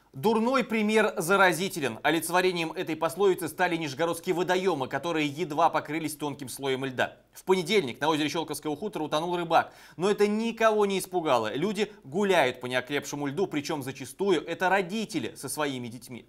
Дурной пример заразителен. Олицетворением этой пословицы стали нижегородские водоемы, которые едва покрылись тонким слоем льда. В понедельник на озере Щелковского хутора утонул рыбак. Но это никого не испугало. Люди гуляют по неокрепшему льду, причем зачастую это родители со своими детьми.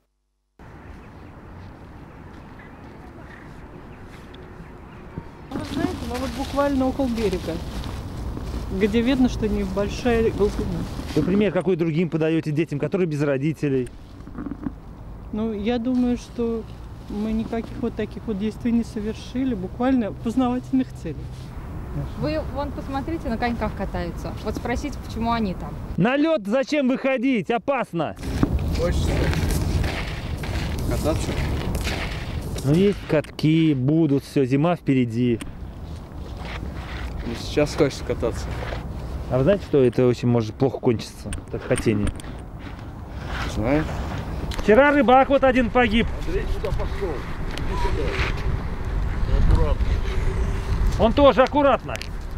Вы знаете, мы вот буквально около берега, где видно, что небольшая глубина. Вы пример какой другим подаете детям, которые без родителей? Ну, я думаю, что мы никаких вот таких вот действий не совершили, буквально познавательных целей. Вы вон посмотрите, на коньках катаются. Вот спросите, почему они там. На лед зачем выходить? Опасно. Хочется кататься. Ну, есть катки, будут, все, зима впереди. Ну, сейчас хочется кататься. А вы знаете, что это очень может плохо кончиться, это хотение? Знаю. Вчера рыбак вот один погиб. Андрей сюда пошел. Иди сюда. Аккуратно. Он тоже аккуратно.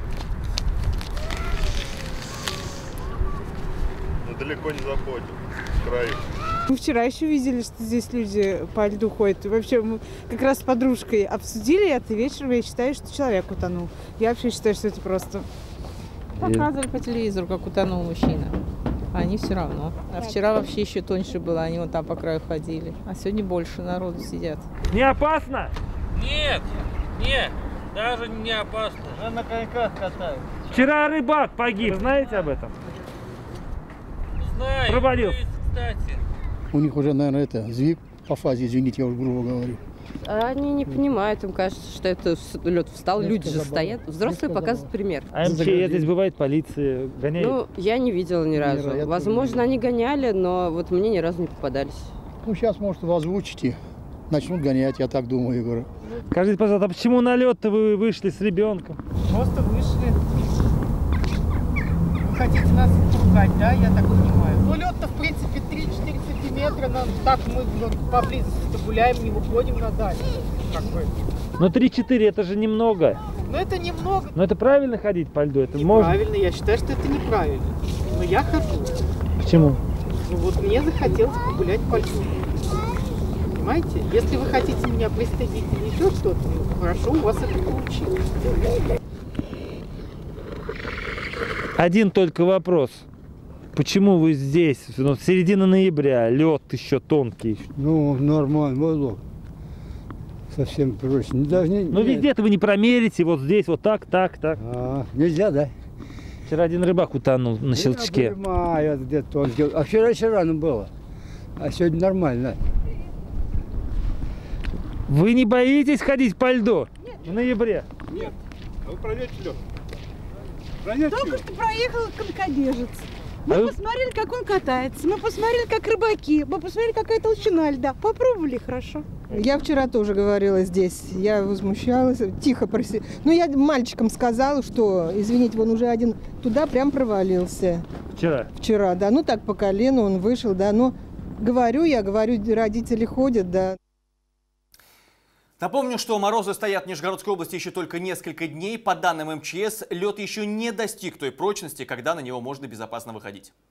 Но далеко не заходим. С краю. Мы вчера еще видели, что здесь люди по льду ходят. И вообще мы как раз с подружкой обсудили это вечером. Я считаю, что человек утонул. Я вообще считаю, что это просто... Показывали по телевизору, как утонул мужчина. А они все равно. А вчера вообще еще тоньше было, они вот там по краю ходили. А сегодня больше народу сидят. Не опасно? Нет, нет, даже не опасно. Уже на коньках катаются. Вчера рыбак погиб, знаете об этом? Знаю, Провалился. кстати. У них уже, наверное, это сдвиг по фазе, извините, я уже грубо говорю. Они не понимают, им кажется, что это лед встал, люди же стоят. Взрослые показывают пример. А МЧС здесь бывает, полиция гоняет? Ну, я не видела ни разу. Возможно, они гоняли, но вот мне ни разу не попадались. Ну, сейчас, может, вы озвучите, начнут гонять, я так думаю, я говорю. Скажите, пожалуйста, а почему на лед-то вы вышли с ребенком? Просто вышли. Вы хотите нас пугать, да, я так понимаю? Ну, лед-то, в принципе, 3-4 сантиметра, нам так мы поблизости гуляем, не выходим на дальше. Как бы. Ну 3-4 это же немного. Но это немного. Но это правильно ходить по льду? Это можно? Неправильно, я считаю, что это неправильно. Но я хожу. Почему? Ну вот мне захотелось погулять по льду. Понимаете? Если вы хотите меня пристыдить или еще что-то, ну, хорошо, у вас это получилось. Один только вопрос. Почему вы здесь? Ну, середина ноября, лед еще тонкий. Ну, нормально было. Совсем проще. Не должны, Ну, везде-то вы не промерите, вот здесь, вот так, так, так. Нельзя, да? Вчера один рыбак утонул на щелчке. Я понимаю, где тонкий. А вчера рано было. А сегодня нормально. Вы не боитесь ходить по льду? Нет. В ноябре? Нет. А вы проверьте лед. Только что проехал конькобежец. Мы посмотрели, как он катается, мы посмотрели, как рыбаки, мы посмотрели, какая толщина льда. Попробовали, хорошо. Я вчера тоже говорила здесь, я возмущалась, тихо просила. Но я мальчикам сказала, что, извините, он уже один туда прям провалился. Вчера? Вчера, да, ну так по колену он вышел, да, но говорю, родители ходят, да. Напомню, что морозы стоят в Нижегородской области еще только несколько дней. По данным МЧС, лед еще не достиг той прочности, когда на него можно безопасно выходить.